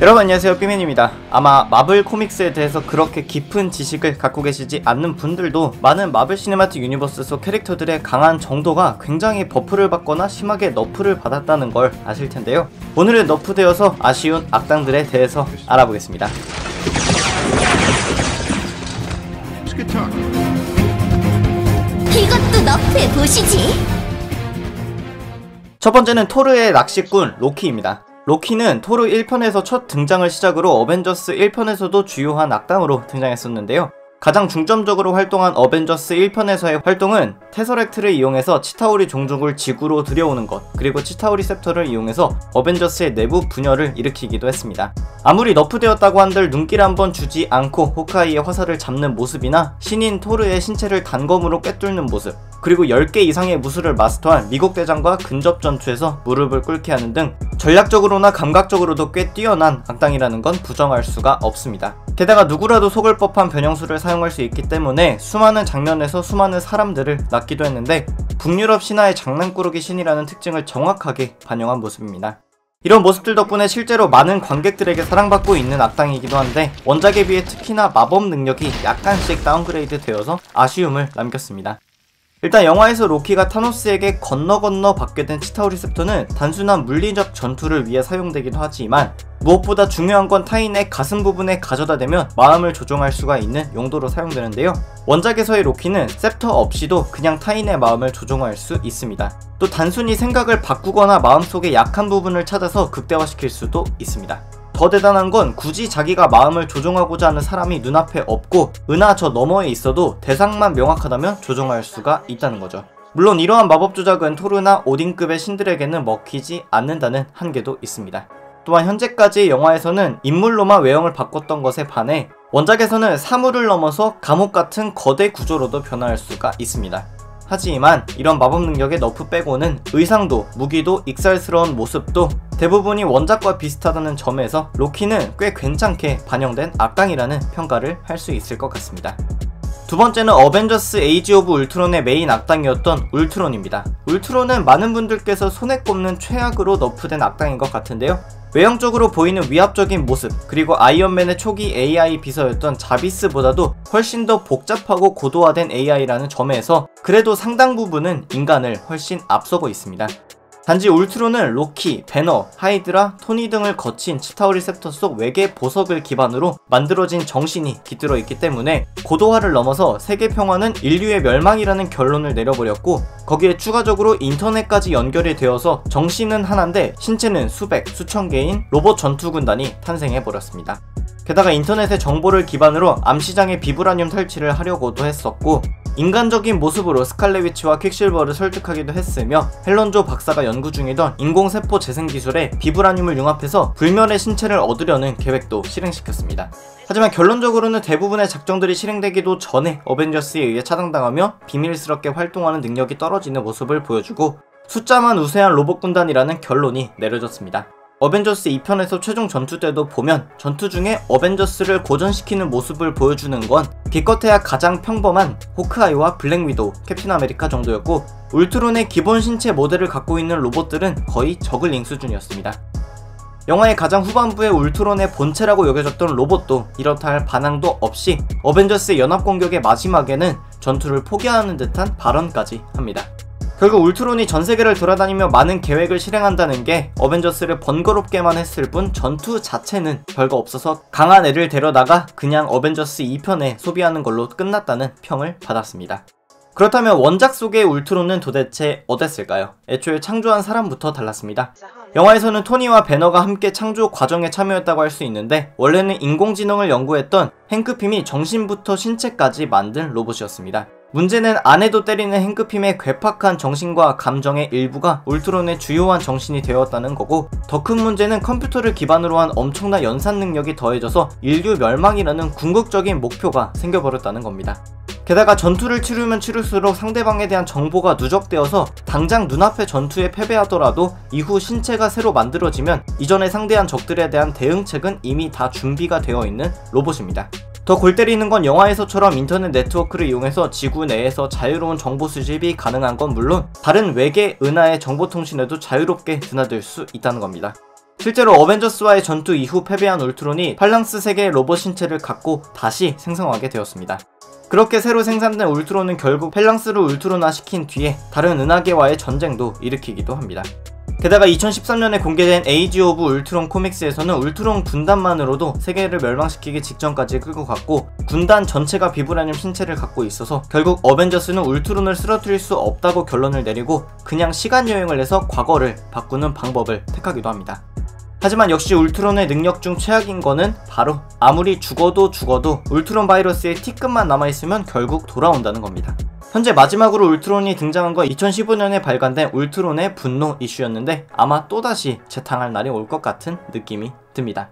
여러분 안녕하세요, 삐맨입니다. 아마 마블 코믹스에 대해서 그렇게 깊은 지식을 갖고 계시지 않는 분들도 많은 마블 시네마틱 유니버스 속 캐릭터들의 강한 정도가 굉장히 버프를 받거나 심하게 너프를 받았다는 걸 아실 텐데요. 오늘은 너프되어서 아쉬운 악당들에 대해서 알아보겠습니다. 이것도 너프해보시지. 첫 번째는 토르의 낚시꾼 로키입니다. 로키는 토르 1편에서 첫 등장을 시작으로 어벤져스 1편에서도 주요한 악당으로 등장했었는데요. 가장 중점적으로 활동한 어벤져스 1편에서의 활동은 테서렉트를 이용해서 치타우리 종족을 지구로 들여오는 것, 그리고 치타우리 셉터를 이용해서 어벤져스의 내부 분열을 일으키기도 했습니다. 아무리 너프되었다고 한들 눈길 한번 주지 않고 호크아이의 화살을 잡는 모습이나 신인 토르의 신체를 단검으로 꿰뚫는 모습, 그리고 10개 이상의 무술을 마스터한 미국 대장과 근접 전투에서 무릎을 꿇게 하는 등 전략적으로나 감각적으로도 꽤 뛰어난 악당이라는 건 부정할 수가 없습니다. 게다가 누구라도 속을 법한 변형수를 사용할 수 있기 때문에 수많은 장면에서 수많은 사람들을 낚기도 했는데 북유럽 신화의 장난꾸러기 신이라는 특징을 정확하게 반영한 모습입니다. 이런 모습들 덕분에 실제로 많은 관객들에게 사랑받고 있는 악당이기도 한데 원작에 비해 특히나 마법 능력이 약간씩 다운그레이드 되어서 아쉬움을 남겼습니다. 일단 영화에서 로키가 타노스에게 건너 받게 된 치타우리 셉터는 단순한 물리적 전투를 위해 사용되기도 하지만 무엇보다 중요한 건 타인의 가슴 부분에 가져다 대면 마음을 조종할 수가 있는 용도로 사용되는데요. 원작에서의 로키는 셉터 없이도 그냥 타인의 마음을 조종할 수 있습니다. 또 단순히 생각을 바꾸거나 마음속의 약한 부분을 찾아서 극대화시킬 수도 있습니다. 더 대단한 건 굳이 자기가 마음을 조종하고자 하는 사람이 눈앞에 없고 은하 저 너머에 있어도 대상만 명확하다면 조종할 수가 있다는 거죠. 물론 이러한 마법 조작은 토르나 오딘급의 신들에게는 먹히지 않는다는 한계도 있습니다. 또한 현재까지 영화에서는 인물로만 외형을 바꿨던 것에 반해 원작에서는 사물을 넘어서 감옥 같은 거대 구조로도 변화할 수가 있습니다. 하지만 이런 마법 능력의 너프 빼고는 의상도 무기도 익살스러운 모습도 대부분이 원작과 비슷하다는 점에서 로키는 꽤 괜찮게 반영된 악당이라는 평가를 할 수 있을 것 같습니다. 두 번째는 어벤져스 에이지 오브 울트론의 메인 악당이었던 울트론입니다. 울트론은 많은 분들께서 손에 꼽는 최악으로 너프된 악당인 것 같은데요. 외형적으로 보이는 위압적인 모습, 그리고 아이언맨의 초기 AI 비서였던 자비스보다도 훨씬 더 복잡하고 고도화된 AI라는 점에서 그래도 상당 부분은 인간을 훨씬 앞서고 있습니다. 단지 울트론은 로키, 배너, 하이드라, 토니 등을 거친 치타우리 셉터 속 외계 보석을 기반으로 만들어진 정신이 깃들어 있기 때문에 고도화를 넘어서 세계 평화는 인류의 멸망이라는 결론을 내려버렸고, 거기에 추가적으로 인터넷까지 연결이 되어서 정신은 하나인데 신체는 수백, 수천 개인 로봇 전투군단이 탄생해버렸습니다. 게다가 인터넷의 정보를 기반으로 암시장의 비브라늄 탈취를 하려고도 했었고, 인간적인 모습으로 스칼렛 위치와 퀵실버를 설득하기도 했으며 헬런조 박사가 연구 중이던 인공세포 재생 기술에 비브라늄을 융합해서 불멸의 신체를 얻으려는 계획도 실행시켰습니다. 하지만 결론적으로는 대부분의 작정들이 실행되기도 전에 어벤져스에 의해 차단당하며 비밀스럽게 활동하는 능력이 떨어지는 모습을 보여주고 숫자만 우세한 로봇 군단이라는 결론이 내려졌습니다. 어벤져스 2편에서 최종 전투 때도 보면 전투 중에 어벤져스를 고전시키는 모습을 보여주는 건 기껏해야 가장 평범한 호크아이와 블랙 위도우, 캡틴 아메리카 정도였고, 울트론의 기본 신체 모델을 갖고 있는 로봇들은 거의 저글링 수준이었습니다. 영화의 가장 후반부에 울트론의 본체라고 여겨졌던 로봇도 이렇다 할 반항도 없이 어벤져스의 연합공격의 마지막에는 전투를 포기하는 듯한 발언까지 합니다. 결국 울트론이 전세계를 돌아다니며 많은 계획을 실행한다는 게 어벤져스를 번거롭게만 했을 뿐 전투 자체는 별거 없어서 강한 애를 데려다가 그냥 어벤져스 2편에 소비하는 걸로 끝났다는 평을 받았습니다. 그렇다면 원작 속의 울트론은 도대체 어땠을까요? 애초에 창조한 사람부터 달랐습니다. 영화에서는 토니와 배너가 함께 창조 과정에 참여했다고 할 수 있는데 원래는 인공지능을 연구했던 행크핌이 정신부터 신체까지 만든 로봇이었습니다. 문제는 안에도 때리는 행크핌의 괴팍한 정신과 감정의 일부가 울트론의 주요한 정신이 되었다는 거고, 더 큰 문제는 컴퓨터를 기반으로 한 엄청난 연산 능력이 더해져서 인류 멸망이라는 궁극적인 목표가 생겨버렸다는 겁니다. 게다가 전투를 치르면 치를수록 상대방에 대한 정보가 누적되어서 당장 눈앞의 전투에 패배하더라도 이후 신체가 새로 만들어지면 이전에 상대한 적들에 대한 대응책은 이미 다 준비가 되어 있는 로봇입니다. 더 골 때리는 건 영화에서처럼 인터넷 네트워크를 이용해서 지구 내에서 자유로운 정보 수집이 가능한 건 물론 다른 외계 은하의 정보통신에도 자유롭게 드나들 수 있다는 겁니다. 실제로 어벤져스와의 전투 이후 패배한 울트론이 팔랑스 세계의 로봇 신체를 갖고 다시 생성하게 되었습니다. 그렇게 새로 생산된 울트론은 결국 펠랑스를 울트론화 시킨 뒤에 다른 은하계와의 전쟁도 일으키기도 합니다. 게다가 2013년에 공개된 에이지 오브 울트론 코믹스에서는 울트론 군단만으로도 세계를 멸망시키기 직전까지 끌고 갔고, 군단 전체가 비브라늄 신체를 갖고 있어서 결국 어벤져스는 울트론을 쓰러뜨릴 수 없다고 결론을 내리고 그냥 시간여행을 해서 과거를 바꾸는 방법을 택하기도 합니다. 하지만 역시 울트론의 능력 중 최악인 거는 바로 아무리 죽어도 울트론 바이러스의 티끝만 남아있으면 결국 돌아온다는 겁니다. 현재 마지막으로 울트론이 등장한 건 2015년에 발간된 울트론의 분노 이슈였는데 아마 또다시 재탕할 날이 올 것 같은 느낌이 듭니다.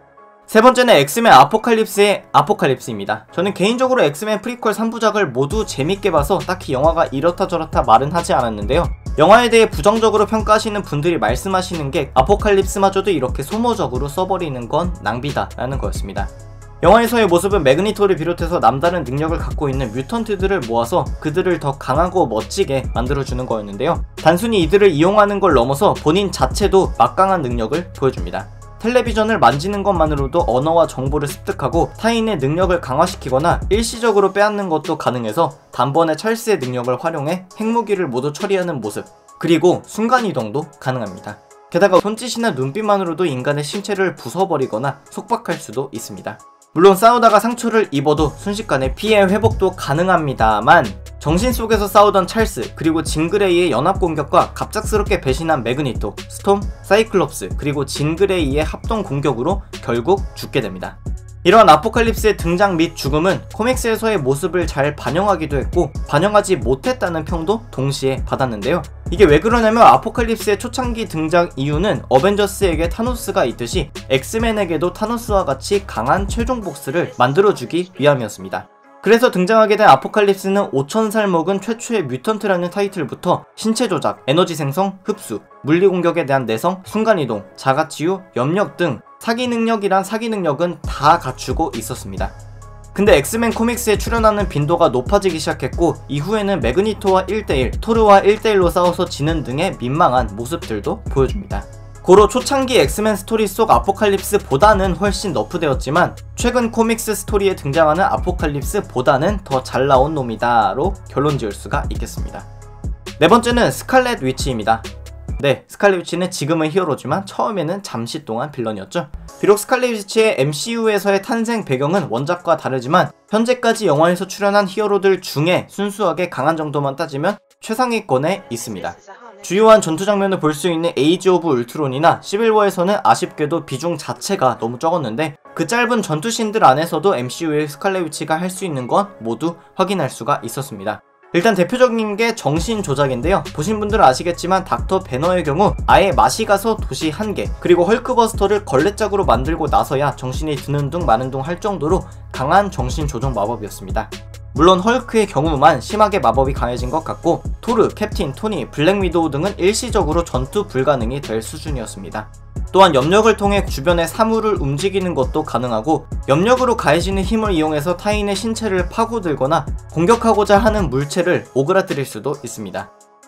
세 번째는 엑스맨 아포칼립스의 아포칼립스입니다. 저는 개인적으로 엑스맨 프리퀄 3부작을 모두 재밌게 봐서 딱히 영화가 이렇다 저렇다 말은 하지 않았는데요. 영화에 대해 부정적으로 평가하시는 분들이 말씀하시는 게 아포칼립스마저도 이렇게 소모적으로 써버리는 건 낭비다 라는 거였습니다. 영화에서의 모습은 매그니토를 비롯해서 남다른 능력을 갖고 있는 뮤턴트들을 모아서 그들을 더 강하고 멋지게 만들어주는 거였는데요. 단순히 이들을 이용하는 걸 넘어서 본인 자체도 막강한 능력을 보여줍니다. 텔레비전을 만지는 것만으로도 언어와 정보를 습득하고 타인의 능력을 강화시키거나 일시적으로 빼앗는 것도 가능해서 단번에 찰스의 능력을 활용해 핵무기를 모두 처리하는 모습, 그리고 순간이동도 가능합니다. 게다가 손짓이나 눈빛만으로도 인간의 신체를 부숴버리거나 속박할 수도 있습니다. 물론 싸우다가 상처를 입어도 순식간에 피해 회복도 가능합니다만, 정신 속에서 싸우던 찰스, 그리고 진그레이의 연합 공격과 갑작스럽게 배신한 매그니토, 스톰, 사이클롭스, 그리고 진그레이의 합동 공격으로 결국 죽게 됩니다. 이러한 아포칼립스의 등장 및 죽음은 코믹스에서의 모습을 잘 반영하기도 했고 반영하지 못했다는 평도 동시에 받았는데요. 이게 왜 그러냐면 아포칼립스의 초창기 등장 이유는 어벤져스에게 타노스가 있듯이 엑스맨에게도 타노스와 같이 강한 최종 보스를 만들어주기 위함이었습니다. 그래서 등장하게 된 아포칼립스는 5000살 먹은 최초의 뮤턴트라는 타이틀부터 신체 조작, 에너지 생성, 흡수, 물리 공격에 대한 내성, 순간이동, 자가치유, 염력 등 사기 능력이란 사기 능력은 다 갖추고 있었습니다. 근데 엑스맨 코믹스에 출연하는 빈도가 높아지기 시작했고 이후에는 매그니토와 1대1, 토르와 1대1로 싸워서 지는 등의 민망한 모습들도 보여줍니다. 고로 초창기 엑스맨 스토리 속 아포칼립스보다는 훨씬 너프되었지만 최근 코믹스 스토리에 등장하는 아포칼립스보다는 더 잘 나온 놈이다로 결론 지을 수가 있겠습니다. 네 번째는 스칼렛 위치입니다. 네, 스칼렛 위치는 지금은 히어로지만 처음에는 잠시 동안 빌런이었죠. 비록 스칼렛 위치의 MCU에서의 탄생 배경은 원작과 다르지만 현재까지 영화에서 출연한 히어로들 중에 순수하게 강한 정도만 따지면 최상위권에 있습니다. 주요한 전투 장면을 볼 수 있는 에이지 오브 울트론이나 시빌워에서는 아쉽게도 비중 자체가 너무 적었는데 그 짧은 전투씬들 안에서도 MCU의 스칼렛 위치가 할 수 있는 건 모두 확인할 수가 있었습니다. 일단 대표적인 게 정신 조작인데요. 보신 분들은 아시겠지만 닥터 배너의 경우 아예 맛이 가서 도시 1개, 그리고 헐크버스터를 걸레짝으로 만들고 나서야 정신이 드는 둥 마는 둥 할 정도로 강한 정신 조정 마법이었습니다. 물론 헐크의 경우만 심하게 마법이 강해진 것 같고 토르, 캡틴, 토니, 블랙 위도우 등은 일시적으로 전투 불가능이 될 수준이었습니다. 또한 염력을 통해 주변의 사물을 움직이는 것도 가능하고 염력으로 가해지는 힘을 이용해서 타인의 신체를 파고들거나 공격하고자 하는 물체를 오그라뜨릴 수도 있습니다.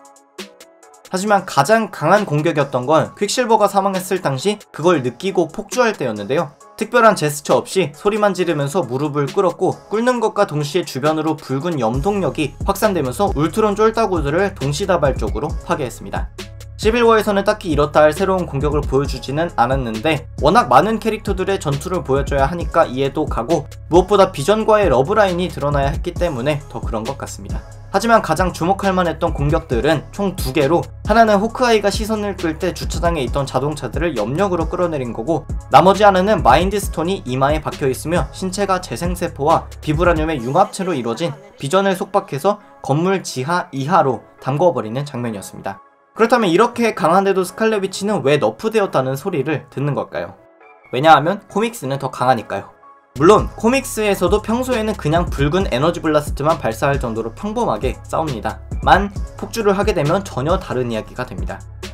하지만 가장 강한 공격이었던 건 퀵실버가 사망했을 당시 그걸 느끼고 폭주할 때였는데요. 특별한 제스처 없이 소리만 지르면서 무릎을 꿇었고 꿇는 것과 동시에 주변으로 붉은 염동력이 확산되면서 울트론 쫄따구들을 동시다발적으로 파괴했습니다. 시빌워에서는 딱히 이렇다 할 새로운 공격을 보여주지는 않았는데 워낙 많은 캐릭터들의 전투를 보여줘야 하니까 이해도 가고 무엇보다 비전과의 러브라인이 드러나야 했기 때문에 더 그런 것 같습니다. 하지만 가장 주목할 만했던 공격들은 총 2개로 하나는 호크아이가 시선을 끌 때 주차장에 있던 자동차들을 염력으로 끌어내린 거고 나머지 하나는 마인드 스톤이 이마에 박혀있으며 신체가 재생세포와 비브라늄의 융합체로 이루어진 비전을 속박해서 건물 지하 이하로 담궈버리는 장면이었습니다. 그렇다면 이렇게 강한데도 스칼렛 위치는 왜 너프되었다는 소리를 듣는 걸까요? 왜냐하면 코믹스는 더 강하니까요. 물론 코믹스에서도 평소에는 그냥 붉은 에너지 블라스트만 발사할 정도로 평범하게 싸웁니다. 만 폭주를 하게 되면 전혀 다른 이야기가 됩니다.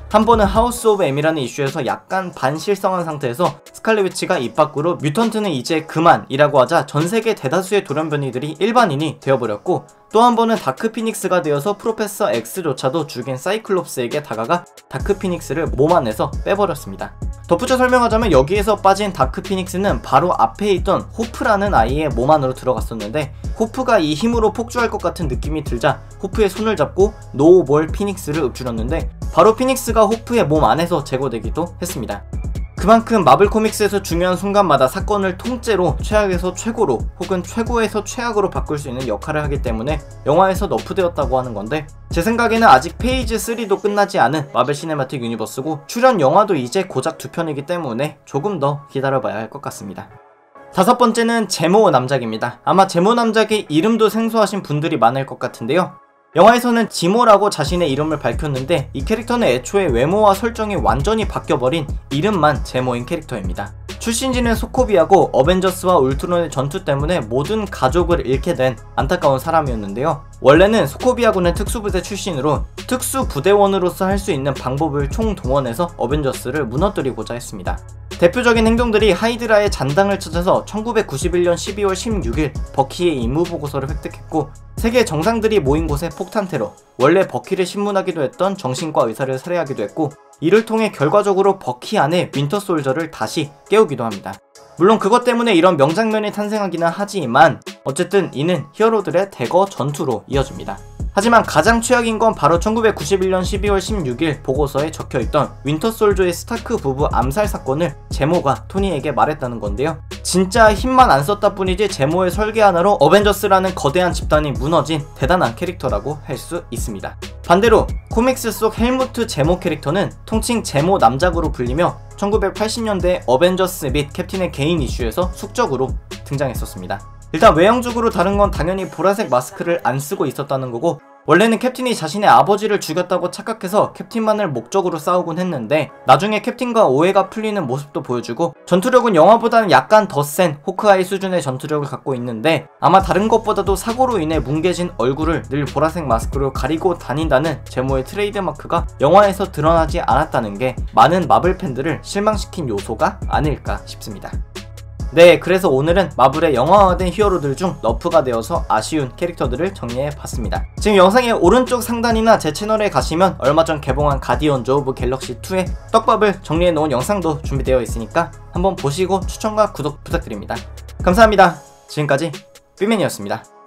한 번은 하우스 오브 M이라는 이슈에서 약간 반실성한 상태에서 스칼렛 위치가 입 밖으로 뮤턴트는 이제 그만이라고 하자 전세계 대다수의 돌연변이들이 일반인이 되어버렸고, 또 한 번은 다크 피닉스가 되어서 프로페서 X조차도 죽인 사이클롭스에게 다가가 다크 피닉스를 몸 안에서 빼버렸습니다. 덧붙여 설명하자면 여기에서 빠진 다크 피닉스는 바로 앞에 있던 호프라는 아이의 몸 안으로 들어갔었는데, 호프가 이 힘으로 폭주할 것 같은 느낌이 들자 호프의 손을 잡고 노볼 피닉스를 읊조렸는데, 바로 피닉스가 호프의 몸 안에서 제거되기도 했습니다. 그만큼 마블 코믹스에서 중요한 순간마다 사건을 통째로 최악에서 최고로 혹은 최고에서 최악으로 바꿀 수 있는 역할을 하기 때문에 영화에서 너프되었다고 하는 건데, 제 생각에는 아직 페이지 3도 끝나지 않은 마블 시네마틱 유니버스고 출연 영화도 이제 고작 2편이기 때문에 조금 더 기다려봐야 할 것 같습니다. 다섯 번째는 제모 남작입니다. 아마 제모 남작의 이름도 생소하신 분들이 많을 것 같은데요. 영화에서는 지모라고 자신의 이름을 밝혔는데, 이 캐릭터는 애초에 외모와 설정이 완전히 바뀌어버린 이름만 제모인 캐릭터입니다. 출신지는 소코비아고 어벤져스와 울트론의 전투 때문에 모든 가족을 잃게 된 안타까운 사람이었는데요. 원래는 소코비아군의 특수부대 출신으로 특수부대원으로서 할 수 있는 방법을 총동원해서 어벤져스를 무너뜨리고자 했습니다. 대표적인 행동들이 하이드라의 잔당을 찾아서 1991년 12월 16일 버키의 임무보고서를 획득했고, 세계 정상들이 모인 곳의 폭탄 테러, 원래 버키를 신문하기도 했던 정신과 의사를 살해하기도 했고, 이를 통해 결과적으로 버키 안에 윈터 솔저를 다시 깨우기도 합니다. 물론 그것 때문에 이런 명장면이 탄생하기는 하지만 어쨌든 이는 히어로들의 대거 전투로 이어집니다. 하지만 가장 최악인 건 바로 1991년 12월 16일 보고서에 적혀있던 윈터 솔저의 스타크 부부 암살 사건을 제모가 토니에게 말했다는 건데요. 진짜 힘만 안 썼다 뿐이지 제모의 설계 하나로 어벤져스라는 거대한 집단이 무너진 대단한 캐릭터라고 할 수 있습니다. 반대로 코믹스 속 헬무트 제모 캐릭터는 통칭 제모 남작으로 불리며 1980년대 어벤져스 및 캡틴의 개인 이슈에서 숙적으로 등장했었습니다. 일단 외형적으로 다른 건 당연히 보라색 마스크를 안 쓰고 있었다는 거고, 원래는 캡틴이 자신의 아버지를 죽였다고 착각해서 캡틴만을 목적으로 싸우곤 했는데, 나중에 캡틴과 오해가 풀리는 모습도 보여주고, 전투력은 영화보다는 약간 더 센 호크아이 수준의 전투력을 갖고 있는데, 아마 다른 것보다도 사고로 인해 뭉개진 얼굴을 늘 보라색 마스크로 가리고 다닌다는 제모의 트레이드마크가 영화에서 드러나지 않았다는 게 많은 마블 팬들을 실망시킨 요소가 아닐까 싶습니다. 네, 그래서 오늘은 마블의 영화화된 히어로들 중 너프가 되어서 아쉬운 캐릭터들을 정리해봤습니다. 지금 영상의 오른쪽 상단이나 제 채널에 가시면 얼마 전 개봉한 가디언즈 오브 갤럭시 2의 떡밥을 정리해놓은 영상도 준비되어 있으니까 한번 보시고 추천과 구독 부탁드립니다. 감사합니다. 지금까지 삐맨이었습니다.